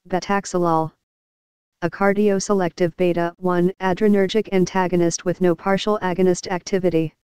Betaxolol. A cardioselective beta-1 adrenergic antagonist with no partial agonist activity.